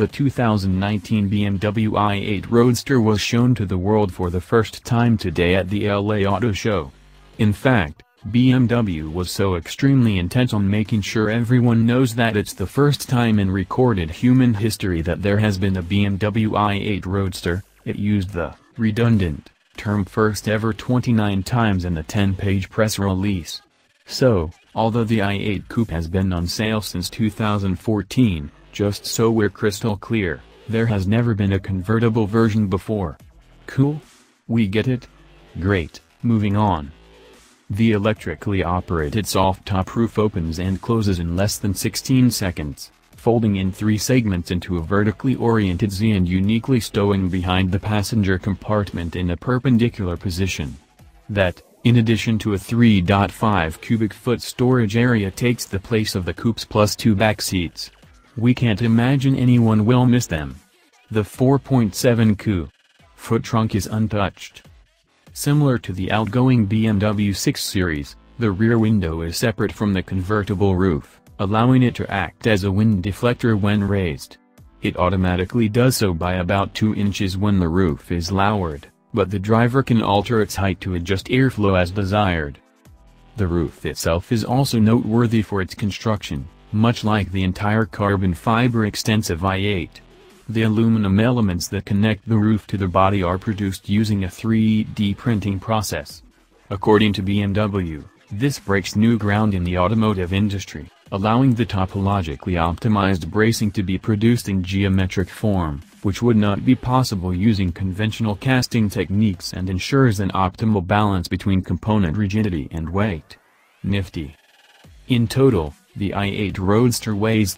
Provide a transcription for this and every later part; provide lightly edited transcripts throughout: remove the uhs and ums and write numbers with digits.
The 2019 BMW i8 Roadster was shown to the world for the first time today at the LA Auto Show. In fact, BMW was so extremely intent on making sure everyone knows that it's the first time in recorded human history that there has been a BMW i8 Roadster, it used the redundant term first ever 29 times in the 10-page press release. So, although the i8 Coupe has been on sale since 2014, just so we're crystal clear, there has never been a convertible version before. Cool? We get it? Great, moving on. The electrically operated soft-top roof opens and closes in less than 16 seconds, folding in 3 segments into a vertically oriented Z and uniquely stowing behind the passenger compartment in a perpendicular position. That, in addition to a 3.5 cubic foot storage area, takes the place of the Coupe's plus 2 back seats. We can't imagine anyone will miss them. The 4.7 Coupe foot trunk is untouched. Similar to the outgoing BMW 6 Series, the rear window is separate from the convertible roof, allowing it to act as a wind deflector when raised. It automatically does so by about 2 inches when the roof is lowered, but the driver can alter its height to adjust airflow as desired. The roof itself is also noteworthy for its construction, much like the entire carbon fiber extensive i8. The aluminum elements that connect the roof to the body are produced using a 3D printing process. According to BMW, this breaks new ground in the automotive industry, allowing the topologically optimized bracing to be produced in geometric form, which would not be possible using conventional casting techniques, and ensures an optimal balance between component rigidity and weight. Nifty. In total, the i8 Roadster weighs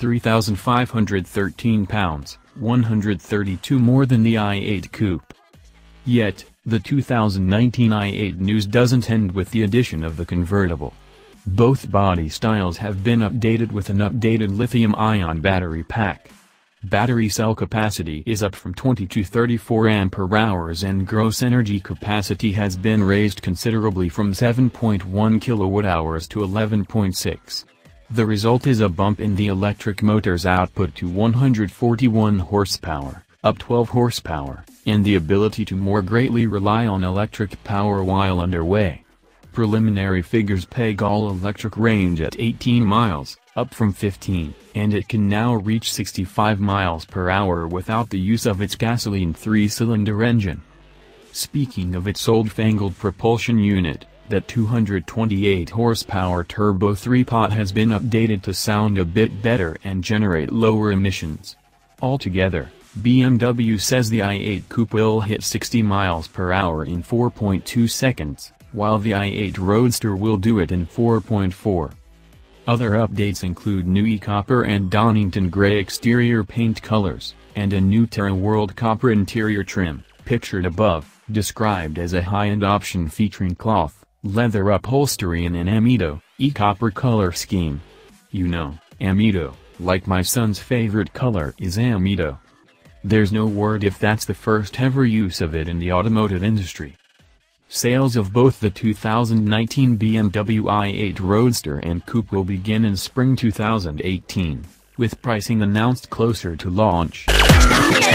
3,513 pounds, 132 more than the i8 Coupe. Yet, the 2019 i8 news doesn't end with the addition of the convertible. Both body styles have been updated with an updated lithium-ion battery pack. Battery cell capacity is up from 20 to 34 ampere-hours and gross energy capacity has been raised considerably from 7.1 kilowatt-hours to 11.6. The result is a bump in the electric motor's output to 141 horsepower, up 12 horsepower, and the ability to more greatly rely on electric power while underway. Preliminary figures peg all-electric range at 18 miles, up from 15, and it can now reach 65 miles per hour without the use of its gasoline 3-cylinder engine. Speaking of its old-fangled propulsion unit, that 228 horsepower turbo 3-pot has been updated to sound a bit better and generate lower emissions. Altogether, BMW says the i8 Coupe will hit 60 miles per hour in 4.2 seconds, while the i8 Roadster will do it in 4.4. Other updates include new e-copper and Donington gray exterior paint colors, and a new Terra World copper interior trim, pictured above, described as a high-end option featuring cloth, leather upholstery and an amido, e-copper color scheme. You know, amido, like my son's favorite color is amido. There's no word if that's the first ever use of it in the automotive industry. Sales of both the 2019 BMW i8 Roadster and Coupe will begin in spring 2018, with pricing announced closer to launch.